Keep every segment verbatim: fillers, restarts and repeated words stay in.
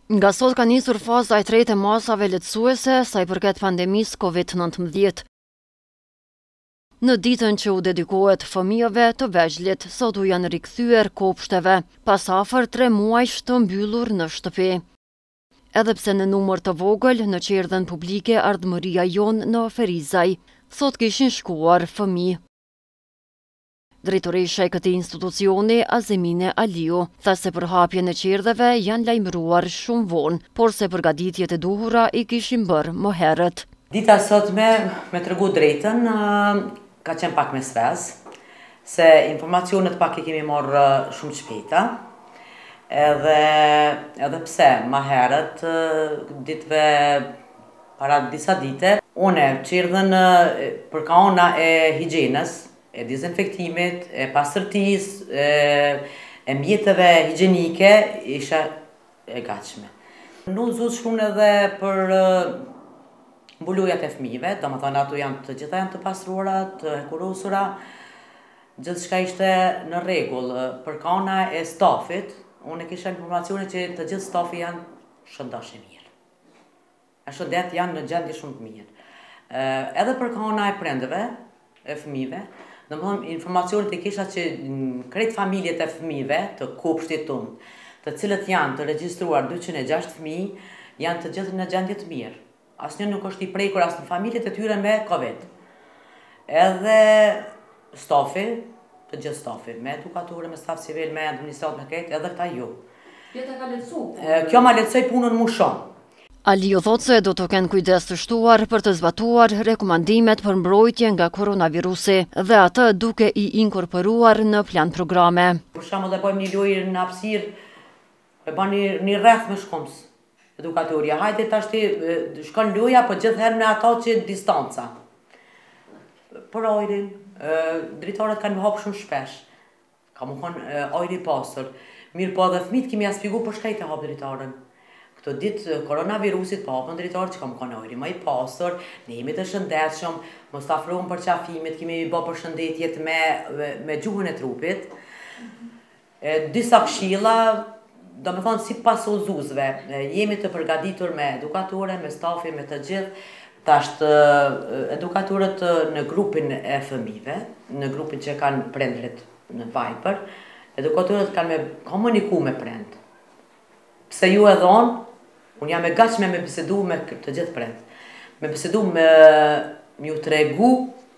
Nga sot ka nisur faza e tretë e masave lehtësuese sa i përket pandemisë Covid nëntëmbëdhjetë. Në ditën që u dedikohet fëmijëve të vegjëlit, sot u janë rikthyer kopshteve, pas afër tre muajsh të mbyllur në shtëpi. Edhe pse në numër të vogël në qerdhen publike ardhmëria jon në Ferizaj, sot kishin shkuar fëmijë. Drejtoresha e këtij institucioni, Azemine Aliu, tha se për hapjen e qerdheve janë lajmëruar shumë vonë, por se përgatitjet e duhura i kishin bërë më herët. Dita sotme, me tregu drejtën, ka qenë pak me sfez, se informacionet pak i kemi marrë shumë shpejta, edhe, edhe pse ma herët, ditëve para disa dite, une qerdhen për kaona e higjienës, e dezinfektimit, e pastërtis, e, e mjetëve higjienike, isha e gatshme. Në zot shkun edhe për mbulojat e fëmijëve, do më thonë ato janë të gjitha janë të pastruara, të hekurosura, gjithçka ishte në rregull. Për kauna e stafit, unë kisha informacione që të gjithë stafi janë shëndosh e mirë. E shëndet janë në gjendje shumë të mirë. Edhe për kauna e prindëve, e fëmijëve, do më thonë informacionet e kisha që krejt familjet e fëmijëve të kopshtit tonë, të cilët janë të regjistruar dyqind e gjashtë fëmijë, janë të gjithë në gjendje të mirë. Asnjë nuk është i prekur as në familjet e tyre me Covid. Edhe stafi, të gjithë stafi, me edukatorë, me staf civil, me administrat, me këtë, edhe këta ju. Jeta ka lehtësu? Kjo ma lehtësoi punën mu shumë. Aliu thotë se do të kenë kujdes të shtuar për të zbatuar rekomandimet për mbrojtje nga koronavirusi dhe atë duke i inkorporuar në plan programe. Për shembull, e bëjmë një lojë në hapësirë, e bën një, një rreth me shkoms. Edukatorja, hajde tash ti shkon loja, po gjithherë me ato që distanca. Për ajrin, drejtorët kanë më hapë shumë shpesh. Ka më thonë ajri i pastër. Mirë po edhe fëmijët kemi ja shpjeguar për çka i të hap drejtorën. Këto ditë koronavirusit po hapën drejtorët që ka më thonë ajri më i pastër, ne jemi të shëndetshëm, mos të afrohemi për qafimit, kemi bë përshëndetjet me me gjuhën e trupit. E, disa këshilla, do me thonë si pas udhëzuesve, jemi të përgatitur me edukatore, me stafi, me të gjithë, tash edukatorët në grupin e fëmijëve, në grupin që kanë prindrit në Viber, edukatorët kanë me komuniku me prind. Pse ju e dhonë, unë jam e gatshme me bisedu me të gjithë prind. Me bisedu me ju tregu,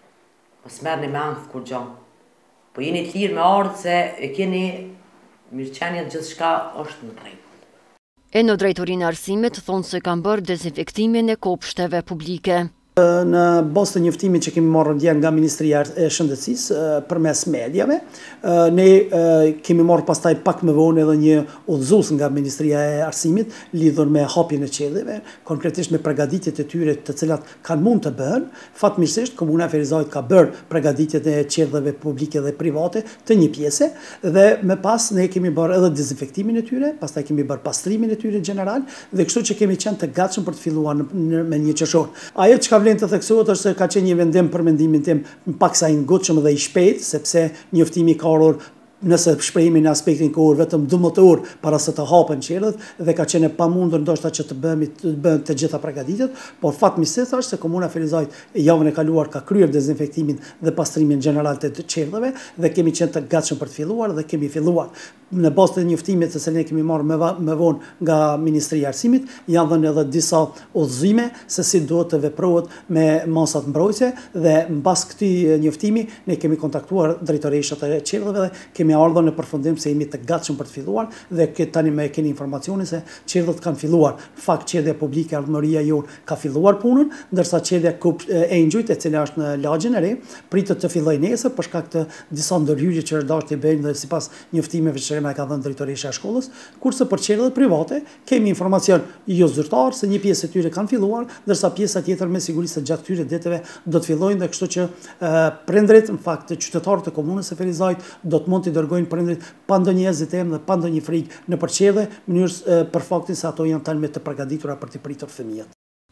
mos merrni me ankth kur gjo. Po jeni të lirë me ardhë se e keni mirëqenjet gjithçka është në rregull. E në drejtorinë e arsimit thonë se kanë bërë dezinfektimin e kopshteve publike. Në bazë të njoftimit që kemi marrë dje nga Ministria e Shëndetësisë përmes mediave, ne kemi marrë pastaj pak më vonë edhe një udhëzues nga Ministria e Arsimit lidhur me hapjen e qerdheve, konkretisht me përgatitjet e tyre të cilat kanë mund të bëhen. Fatmirësisht Komuna e Ferizajt ka bërë përgatitjet e qerdheve publike dhe private të një pjese dhe më pas ne kemi bërë edhe dezinfektimin e tyre, pastaj kemi bërë pastrimin e tyre general dhe kështu që kemi qenë të gatshëm për të filluar me një qershor. Ajo çka vlen të theksohet është se ka qenë një vendim për mendimin tim pak sa i ngutshëm dhe i shpejt, sepse njoftimi ka ardhur nëse shprehimi në aspektin kohor vetëm dymbëdhjetë orë para se të hapen qerdhet dhe ka qenë e pamundur ndoshta që të bëhemi të bëhen të gjitha përgatitjet, por fatmirësisht është se Komuna e Ferizajt javën e kaluar ka kryer dezinfektimin dhe pastrimin general të qerdheve dhe kemi qenë të gatshëm për të filluar dhe kemi filluar. Në bazë të njoftimit që ne kemi marrë më vonë nga Ministria e Arsimit, janë dhënë edhe disa udhëzime se si duhet të veprohet me masat mbrojtëse dhe mbas këtij njoftimi ne kemi kontaktuar drejtoreshat e qerdheve dhe kemi ardhur në përfundim se jemi të gatshëm për të filluar dhe këtë tani më keni informacionin se qerdhët kanë filluar. Fakt qerdhja publike ardhmëria jon ka filluar punën, ndërsa qerdhja e Engjujt, e cila është në lagjen e re, pritet të fillojë nesër për shkak të disa ndërhyrje që është dashur të bëjnë dhe sipas njoftimeve që na ka dhënë drejtoresha e shkollës, kurse për qerdhët private kemi informacion jo zyrtar se një pjesë e tyre kanë filluar, ndërsa pjesa tjetër me siguri se gjatë këtyre ditëve do të fillojnë dhe kështu që prindrit, në fakt qytetarët e Komunës së Ferizajt do të mund të dërgojnë prindrit pa ndonjë hezitim dhe pa ndonjë frikë në përqerdhje, në mënyrë për faktin se ato janë tani me të përgatitura për të pritur fëmijët.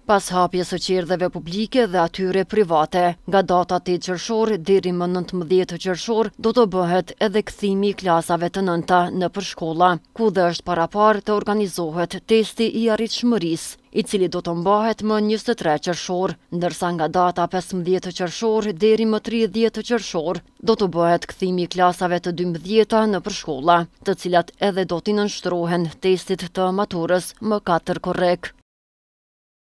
pas hapjes së qerdheve publike dhe atyre private. Nga data tetë qershor deri më nëntëmbëdhjetë qershor do të bëhet edhe kthimi i klasave të nënta në përshkolla, ku dhe është parapar të organizohet testi i arritshmërisë, i cili do të mbahet më njëzet e tre qershor, ndërsa nga data pesëmbëdhjetë qershor deri më tridhjetë qershor do të bëhet kthimi i klasave të dymbëdhjeta në përshkolla, të cilat edhe do t'i nënshtrohen testit të maturës më katër korrek.